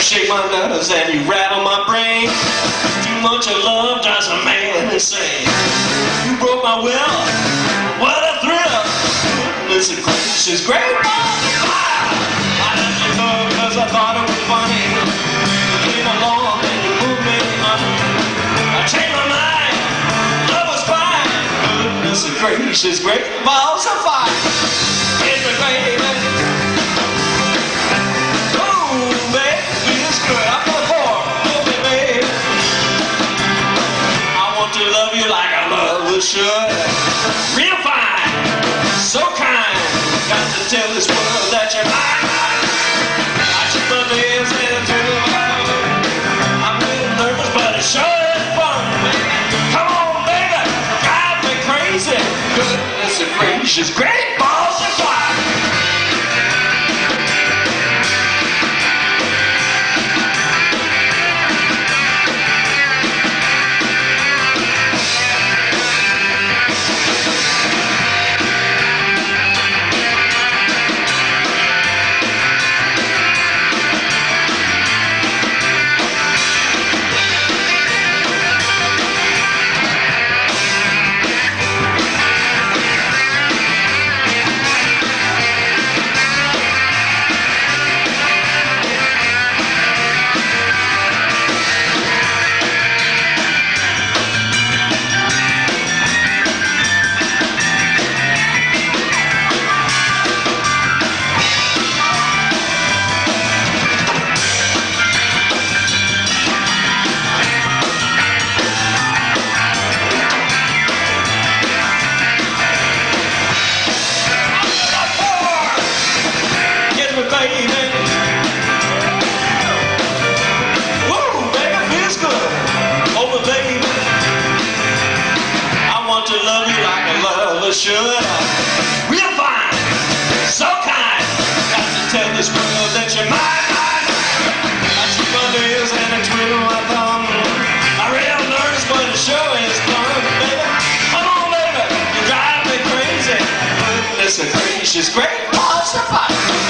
shake my nerves and you rattle my brain. Too much of love drives a man insane. You broke my will, what a thrill. Goodness gracious, great balls of fire. I let you go because I thought it was funny. You came along and you moved me under. I changed my mind, love was fine. Goodness gracious, great balls of fire. In the grave. Should. Real fine, so kind. Got to tell this world that you're mine. I shoot my days into the fire. I'm a little nervous, but it sure is fun, baby. Come on, baby, drive me crazy. Goodness gracious, great balls of fire. Should. Real fine, so kind. Got to tell this world that you're mine. I shoot my nails and I twiddle my thumb. I'm real nervous, but it sure is fun, baby. Come on, baby, you drive me crazy. Goodness gracious, great balls of fire.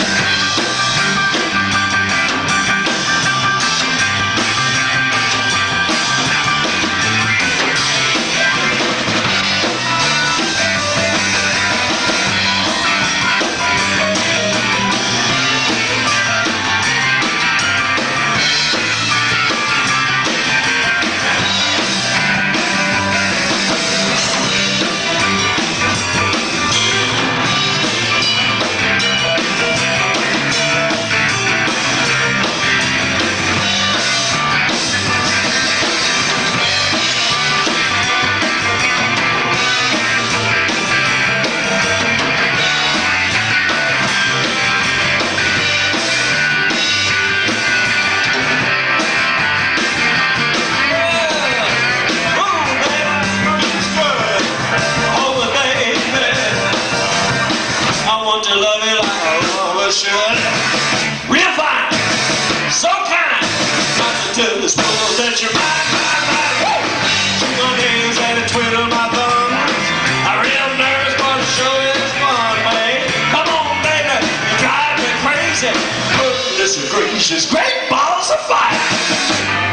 Should. Real fine, so kind. Got to tell this world that you're mine, mine, mine. Shoot my nails and I twiddle my thumbs. I'm real nervous, but it sure is fun, babe. Come on, baby, you drive me crazy. Goodness gracious, great balls of fire.